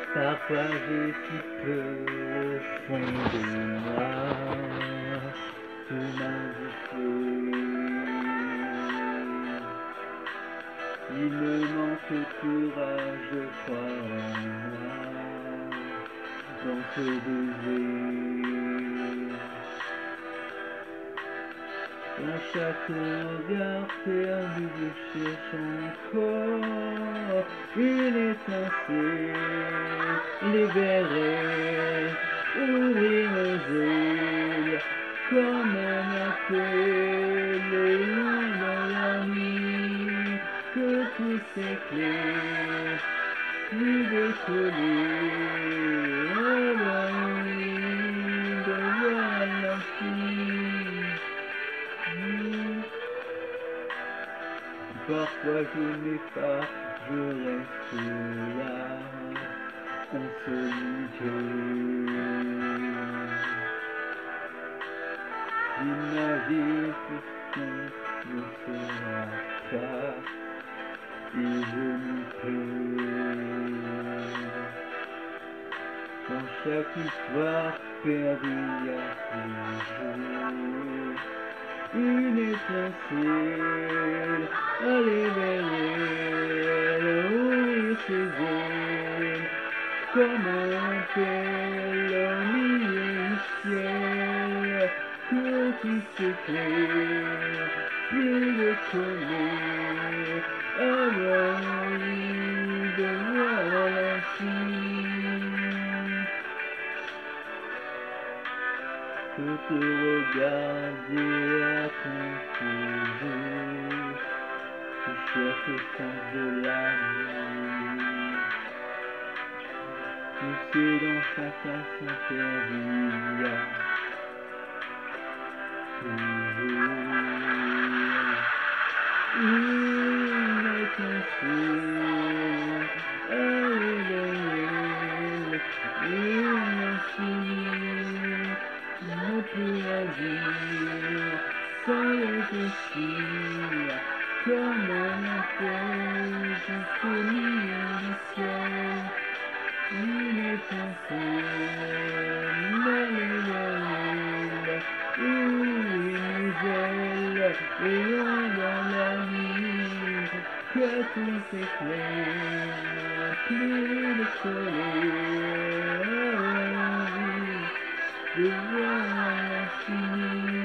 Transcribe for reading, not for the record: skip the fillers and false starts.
Parfois j'ai si peu au fond de moi de m'indiquer. Il me manque courage, je crois en moi, dans ce désir. Dans chaque regard perdu, je cherche encore une étincelle, libérer, ouvrir mes ailes, comme un appel, loin dans la nuit, que tout s'éclaire, plus décollé, de voir l'infini. Parfois je m'efface, je reste là, en solitude. J'imagine tout ce qu'on ne sera pas, et je m'y perds. Dans chaque histoire perdue, il y a toujours une étincelle à libérer, ouvrir ses ailes, comme un appel au milieu du ciel, que tout s'éclaire, plus de colère, avoir envie de voir l'infini. Que te regarder à confusion, je cherche le sens de l'amour. Tu sais, dans chaque instant perdu, il y a toujours une étincelle à l'éveiller, une infinie. Ne plus agir sans réfléchir, comme un appel jusqu'au milieu du ciel, une étincelle, malévole, une ailes, et loin dans la nuit, que tout s'éclaire, plus de colère. De voir l'infini.